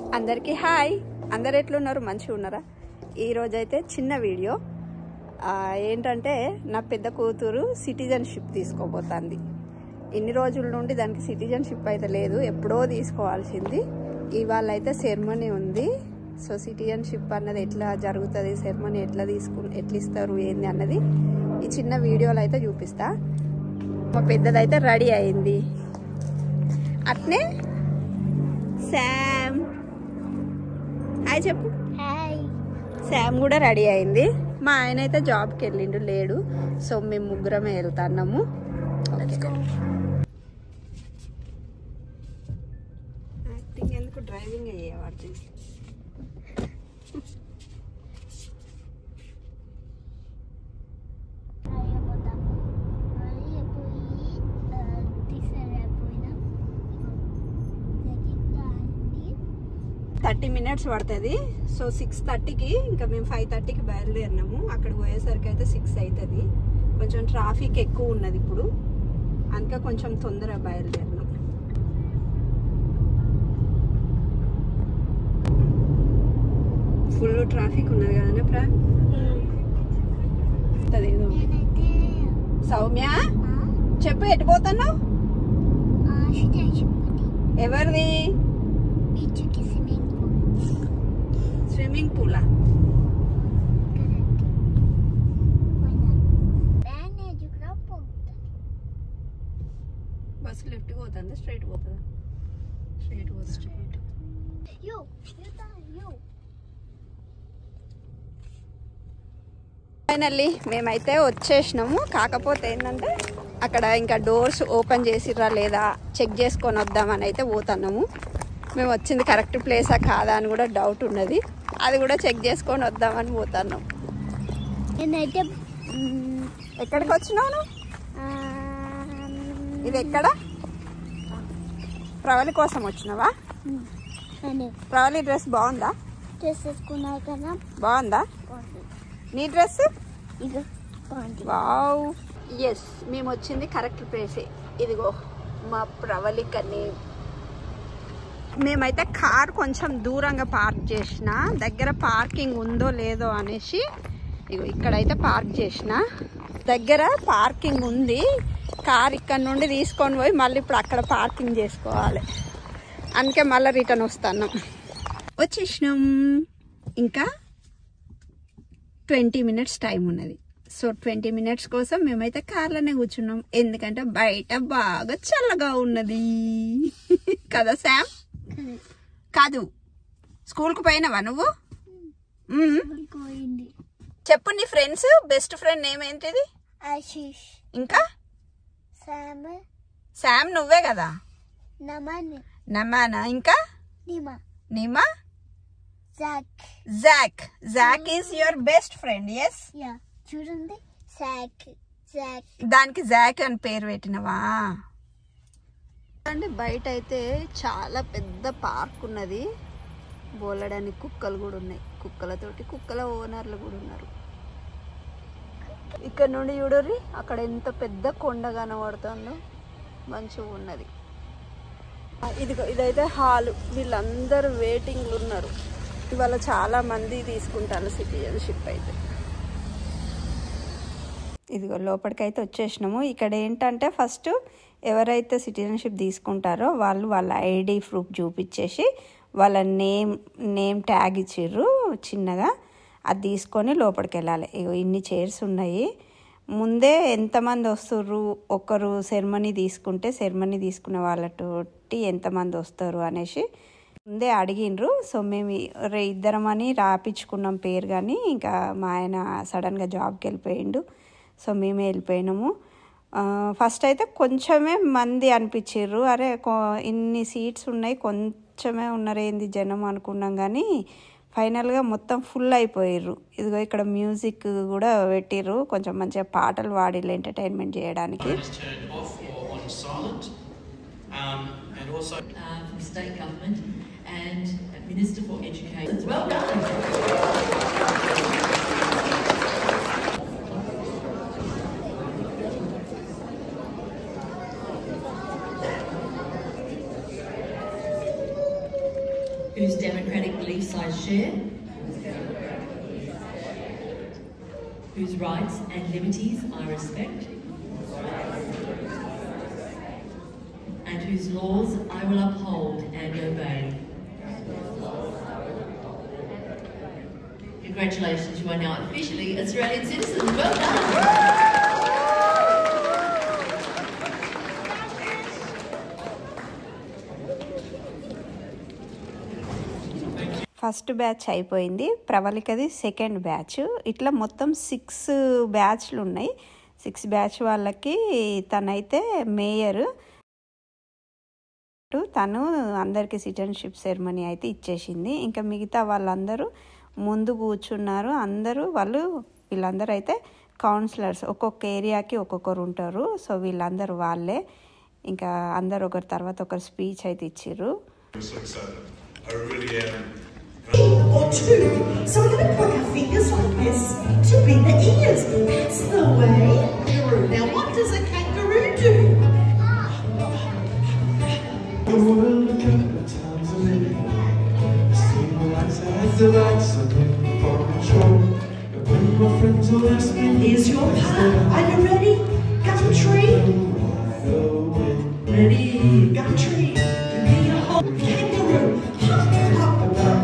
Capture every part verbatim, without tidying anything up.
అందరికీ హాయ్. అందరు ఎట్లున్నారు? మంచిగా ఉన్నారా? ఈరోజైతే చిన్న వీడియో ఏంటంటే నా పెద్ద కూతురు సిటిజన్షిప్ తీసుకోబోతుంది. ఇన్ని రోజుల నుండి దానికి సిటిజన్షిప్ అయితే లేదు, ఎప్పుడో తీసుకోవాల్సింది. ఇవాళ అయితే సెరమనీ ఉంది. సో సిటిజన్షిప్ అన్నది ఎట్లా జరుగుతుంది, సెరమనీ ఎట్లా తీసుకు ఎట్లా ఇస్తారు ఏంది అన్నది ఈ చిన్న వీడియోలో అయితే చూపిస్తా. మా పెద్దదైతే రెడీ అయింది. అట్నే శామ్ హాయ్ చెప్పు. హాయ్. శామ్ కూడా రెడీ అయింది. మా ఆయన అయితే జాబ్కి వెళ్ళిండు, లేడు. సో మేము ముగ్గురమే వెళ్తున్నాము. యాక్టింగ్ ఎందుకు, డ్రైవింగ్ అయ్యేవాడు. థర్టీ మినిట్స్ పడుతుంది. సో సిక్స్ థర్టీకి ఇంకా మేము ఫైవ్ థర్టీకి బయలుదేరినాము. అక్కడికి పోయేసరికి అయితే సిక్స్ అవుతుంది. కొంచెం ట్రాఫిక్ ఎక్కువ ఉన్నది ఇప్పుడు, అందుకే కొంచెం తొందరగా బయలుదేరినాం. ఫుల్ ట్రాఫిక్ ఉన్నది కదనే ప్రా. సౌమ్య చెప్పు, ఎటు పోతున్నావు? ఎవరిది? స్విమ్మింగ్ పూలా? బస్సు లెఫ్ట్ పోతుందా స్ట్రైట్ పోతుందా? స్ట్రైట్ పోతుంది. స్ట్రైట్. ఫైనల్లీ మేమైతే వచ్చేసినాము. కాకపోతే ఏంటంటే అక్కడ ఇంకా డోర్స్ ఓపెన్ చేసిర్రా లేదా చెక్ చేసుకొని వద్దామని అయితే పోతున్నాము. మేము వచ్చింది కరెక్ట్ ప్లేసా కాదా అని కూడా డౌట్ ఉన్నది. అది కూడా చెక్ చేసుకొని వద్దామని పోతున్నాం. నేనైతే ఎక్కడికి వచ్చినావు? ఇది ఎక్కడ? ప్రవళి కోసం వచ్చినావా? ప్రవళి డ్రెస్ బాగుందా? డ్రెస్ వేసుకున్నా కదా. బాగుందా నీ డ్రెస్? వావ్. ఎస్, మేము వచ్చింది కరెక్ట్ ప్లేసే. ఇదిగో మా ప్రవళికని. మేమైతే కార్ కొంచెం దూరంగా పార్క్ చేసిన, దగ్గర పార్కింగ్ ఉందో లేదో అనేసి ఇగో ఇక్కడైతే పార్క్ చేసిన. దగ్గర పార్కింగ్ ఉంది. కార్ ఇక్కడ నుండి తీసుకొని పోయి మళ్ళీ ఇప్పుడు అక్కడ పార్కింగ్ చేసుకోవాలి. అందుకే మళ్ళీ రిటర్న్ వస్తున్నాం. వచ్చేసినాం. ఇంకా ట్వంటీ మినిట్స్ టైం ఉన్నది. సో ట్వంటీ మినిట్స్ కోసం మేమైతే కార్లోనే కూర్చున్నాం. ఎందుకంటే బయట బాగా చల్లగా ఉన్నది కదా శామ్? కాదు, స్కూల్కి పోయినావా నువ్వు? చెప్పు, నీ ఫ్రెండ్స్ బెస్ట్ ఫ్రెండ్ నేమ్ ఏంటిది? ఆశీష్. ఇంకా శామ్. శామ్ నువ్వే కదా? నమన్. నమానా. ఇంకా నిమా. నిమా. Jack. Jack. Jack is your best friend. Yes. Yeah, చూడండి. జాక్. జాక్. దానికి జాక్ అని పేరు పెట్టినవా? అంటే బయట అయితే చాలా పెద్ద పార్క్ ఉన్నది. బోలడానికి కుక్కలు కూడా ఉన్నాయి. కుక్కలతోటి కుక్కల ఓనర్లు కూడా ఉన్నారు. ఇక్కడ నుండి చూడరి, అక్కడ ఎంత పెద్ద కొండ కనబడుతుందో, మంచిగా ఉన్నది. ఇదిగో ఇదైతే హాలు. వీళ్ళందరూ వెయిటింగ్లు ఉన్నారు. ఇవాళ చాలా మంది తీసుకుంటారు సిటిజన్షిప్ అయితే. ఇదిగో లోపలికైతే వచ్చేసినాము. ఇక్కడ ఏంటంటే ఫస్ట్ ఎవరైతే సిటిజన్షిప్ తీసుకుంటారో వాళ్ళు వాళ్ళ ఐడి ప్రూఫ్ చూపించేసి వాళ్ళ నేమ్ నేమ్ ట్యాగ్ ఇచ్చిర్రు చిన్నగా, అది తీసుకొని లోపలికి వెళ్ళాలి. ఇగో ఇన్ని చైర్స్ ఉన్నాయి. ముందే ఎంతమంది వస్తుర్రు, ఒకరు సెరమనీ తీసుకుంటే సెరమనీ తీసుకునే వాళ్ళతోటి ఎంతమంది వస్తారు అనేసి ముందే అడిగిండ్రు. సో మేము ఇద్దరం అని రాపించుకున్నాం పేరు, కానీ ఇంకా మా ఆయన సడన్గా జాబ్కి వెళ్ళిపోయిండు. సో మేమే వెళ్ళిపోయినాము. ఫస్ట్ అయితే కొంచెమే మంది అనిపించారు. అరే ఇన్ని సీట్స్ ఉన్నాయి, కొంచెమే ఉన్నారేంది జనం అనుకున్నాం, కానీ ఫైనల్గా మొత్తం ఫుల్ అయిపోయారు. ఇదిగో ఇక్కడ మ్యూజిక్ కూడా పెట్టిర్రు, కొంచెం మంచిగా పాటలు పాడిర్రు ఎంటర్టైన్మెంట్ చేయడానికి. It is democratic belief sides share, whose rights and liberties I respect, and whose laws I will uphold and obey. Congratulations, you are now officially Australian citizens. Well done. First batch అయిపోయింది, ప్రవళికది second batch. ఇట్లా మొత్తం six బ్యాచ్లు ఉన్నాయి. Six batch వాళ్ళకి తనైతే mayor, తను అందరికీ సిటిజన్షిప్ సెరమనీ అయితే ఇచ్చేసింది. ఇంకా మిగతా వాళ్ళందరూ ముందు కూర్చున్నారు. అందరూ వాళ్ళు వీళ్ళందరూ అయితే కౌన్సిలర్స్, ఒక్కొక్క ఏరియాకి ఒక్కొక్కరు ఉంటారు. సో వీళ్ళందరూ వాళ్ళే. ఇంకా అందరు ఒకరి తర్వాత ఒకరు స్పీచ్ అయితే ఇచ్చిర్రు. Or two. So we're going to put our fingers like this to be the ears. That's the way. Kangaroo. Now what does a kangaroo do? The world a couple of times a minute. Stable lights as the lights are in for control. And when my friends will ask me, Here's your part. Are you ready? Gumtree. Ready? Gumtree. Give me a whole kangaroo. Hop, hop, hop.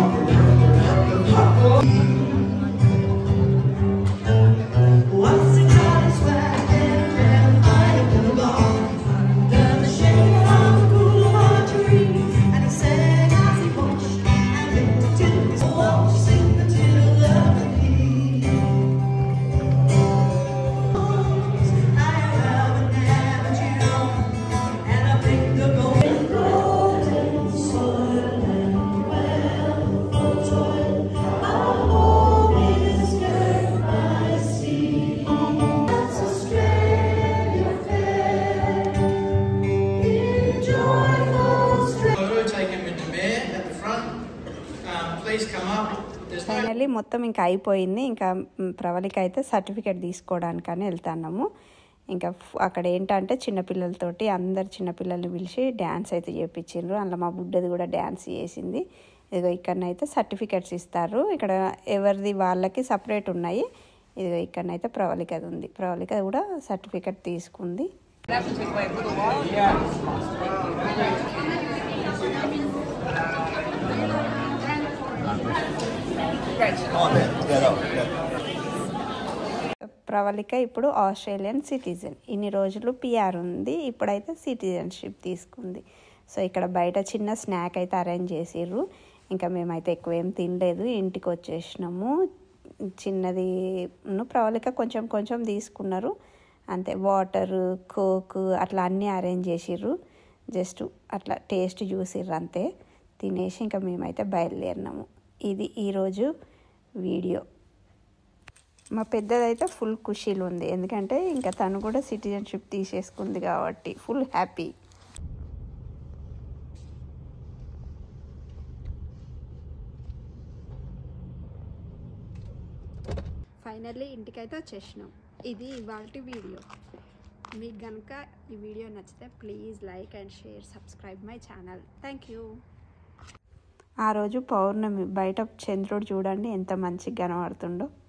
Finally మొత్తం ఇంకా అయిపోయింది. ఇంకా ప్రవళిక అయితే certificate తీసుకోవడానికని వెళ్తున్నాము. ఇంకా అక్కడ ఏంటంటే చిన్నపిల్లలతోటి అందరు చిన్నపిల్లల్ని పిలిచి డ్యాన్స్ అయితే చేయించిండ్రు. అందులో మా బుడ్డది కూడా డ్యాన్స్ చేసింది. ఇదిగో ఇక్కడనైతే సర్టిఫికేట్స్ ఇస్తారు. ఇక్కడ ఎవరిది వాళ్ళకి సపరేట్ ఉన్నాయి. ఇదిగో ఇక్కడనైతే ప్రవళికది ఉంది. ప్రవళిక కూడా సర్టిఫికేట్ తీసుకుంది. ప్రవళిక ఇప్పుడు ఆస్ట్రేలియన్ సిటిజన్. ఇన్ని రోజులు పిఆర్ ఉంది, ఇప్పుడైతే సిటిజన్షిప్ తీసుకుంది. సో ఇక్కడ బయట చిన్న స్నాక్ అయితే అరేంజ్ చేసిర్రు. ఇంకా మేమైతే ఎక్కువ ఏం తినలేదు, ఇంటికి వచ్చేసినాము. చిన్నది ప్రవళిక కొంచెం కొంచెం తీసుకున్నారు అంతే. వాటర్, కోక్ అట్లా అన్నీ అరేంజ్ చేసిర్రు. జస్ట్ అట్లా టేస్ట్ చూసిర్రు అంతే. తినేసి ఇంకా మేమైతే బయలుదేరినాము. ఇది ఈరోజు వీడియో. మా పెద్దదైతే ఫుల్ ఖుషీలు ఉంది, ఎందుకంటే ఇంకా తను కూడా సిటిజన్షిప్ తీసేసుకుంది కాబట్టి ఫుల్ హ్యాపీ. ఫైనల్లీ ఇంటికైతే వచ్చేసినాం. ఇది ఇవాల్టి వీడియో. మీకు కనుక ఈ వీడియో నచ్చితే please like and share, subscribe my channel. Thank you. ఆ రోజు పౌర్ణమి, బయట చంద్రుడు చూడండి ఎంత మంచిగా కనబడుతుండో.